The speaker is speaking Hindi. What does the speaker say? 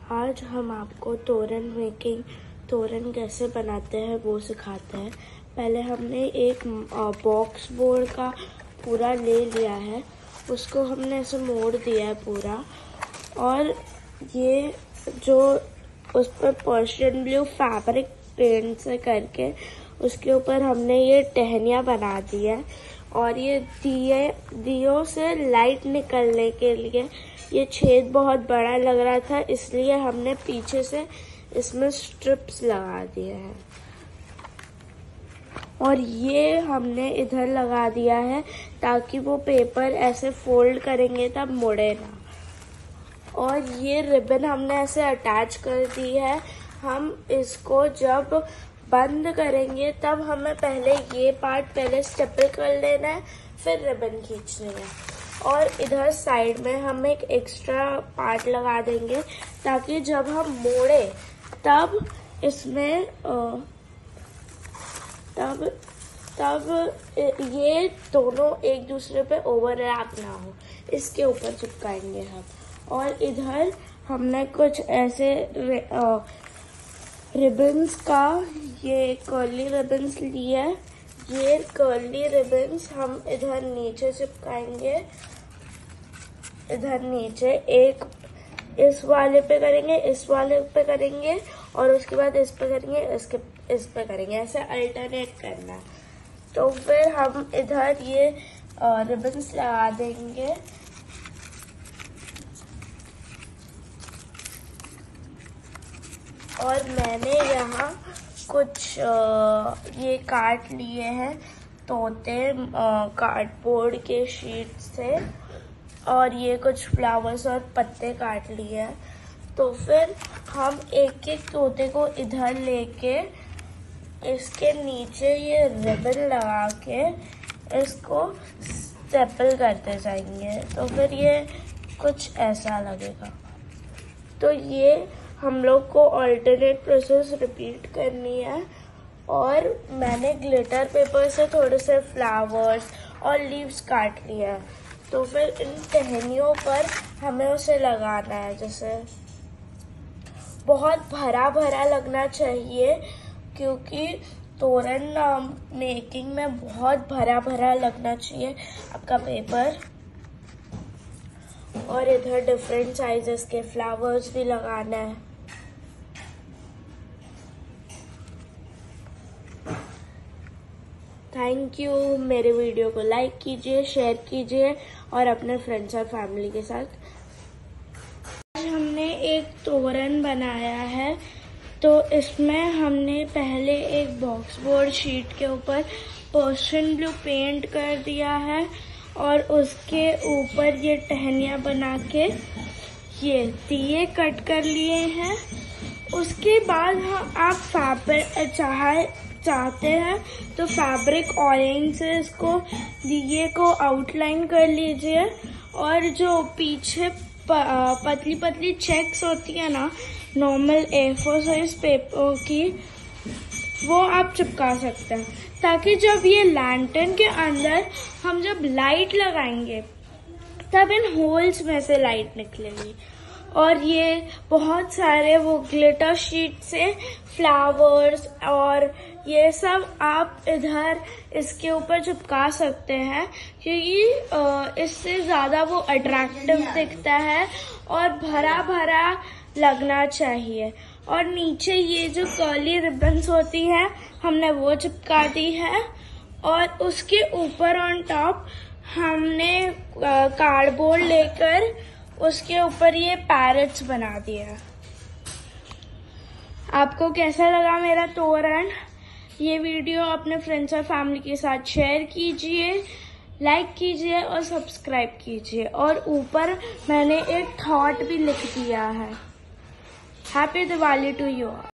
आज हम आपको तोरण कैसे बनाते हैं वो सिखाते हैं। पहले हमने एक बॉक्स बोर्ड का पूरा ले लिया है, उसको हमने ऐसे मोड़ दिया है पूरा, और ये जो उस पर पर्शियन ब्लू फैब्रिक पेंट से करके उसके ऊपर हमने ये टहनियाँ बना दी है। और ये दियों से लाइट निकलने के लिए ये छेद बहुत बड़ा लग रहा था, इसलिए हमने पीछे से इसमें स्ट्रिप्स लगा दिए हैं। और ये हमने इधर लगा दिया है ताकि वो पेपर ऐसे फोल्ड करेंगे तब मुड़े ना। और ये रिबन हमने ऐसे अटैच कर दी है। हम इसको जब बंद करेंगे तब हमें पहले ये पार्ट पहले स्टेपल कर लेना है, फिर रिबन खींचनी है। और इधर साइड में हम एक एक्स्ट्रा पार्ट लगा देंगे ताकि जब हम मोड़े तब इसमें तब ये दोनों एक दूसरे पे ओवरलैप ना हो, इसके ऊपर चिपकाएंगे हम। और इधर हमने कुछ ऐसे रिबन्स का ये कर्ली रिबन्स लिए है। ये कर्ली रिबन्स हम इधर नीचे चिपकाएंगे, इधर नीचे एक इस वाले पे करेंगे, इस वाले पे करेंगे, और उसके बाद इस पे करेंगे, इस पे करेंगे, ऐसे अल्टरनेट करना। तो फिर हम इधर ये रिबन्स लगा देंगे। और मैंने यहाँ कुछ ये काट लिए हैं तोते कार्डबोर्ड के शीट से, और ये कुछ फ्लावर्स और पत्ते काट लिए हैं। तो फिर हम एक एक तोते को इधर लेके इसके नीचे ये रिबन लगा के इसको स्टेपल करते जाएंगे, तो फिर ये कुछ ऐसा लगेगा। तो ये हम लोग को अल्टरनेट प्रोसेस रिपीट करनी है। और मैंने ग्लिटर पेपर से थोड़े से फ्लावर्स और लीव्स काट लिया है, तो फिर इन टहनियों पर हमें उसे लगाना है। जैसे बहुत भरा भरा लगना चाहिए, क्योंकि तोरण मेकिंग में बहुत भरा भरा लगना चाहिए आपका पेपर। और इधर डिफरेंट साइजेस के फ्लावर्स भी लगाना है। Thank you. मेरे वीडियो को लाइक कीजिए, शेयर कीजिए और अपने फ्रेंड्स और फैमिली के साथ। आज हमने एक तोरण बनाया है, तो इसमें हमने पहले एक बॉक्स बोर्ड शीट के ऊपर पर्शियन ब्लू पेंट कर दिया है, और उसके ऊपर ये टहनियाँ बना के ये दिए कट कर लिए हैं। उसके बाद आप फैब्रिक चाहते हैं तो फैब्रिक ऑरेंज से इसको दिए को आउटलाइन कर लीजिए, और जो पीछे पतली पतली चेक्स होती है ना नॉर्मल A4 साइज पेपर की, वो आप चिपका सकते हैं, ताकि जब ये लैंटर्न के अंदर हम जब लाइट लगाएंगे तब इन होल्स में से लाइट निकलेगी। और ये बहुत सारे वो ग्लिटर शीट से फ्लावर्स और ये सब आप इधर इसके ऊपर चिपका सकते हैं, क्योंकि इससे ज़्यादा वो अट्रैक्टिव दिखता है और भरा भरा लगना चाहिए। और नीचे ये जो कर्ली रिबन्स होती है हमने वो चिपका दी है, और उसके ऊपर ऑन टॉप हमने कार्डबोर्ड लेकर उसके ऊपर ये पैरेट्स बना दिया। आपको कैसा लगा मेरा तोरण? ये वीडियो अपने फ्रेंड्स और फैमिली के साथ शेयर कीजिए, लाइक कीजिए और सब्सक्राइब कीजिए। और ऊपर मैंने एक थॉट भी लिख दिया है। Happy Diwali to you.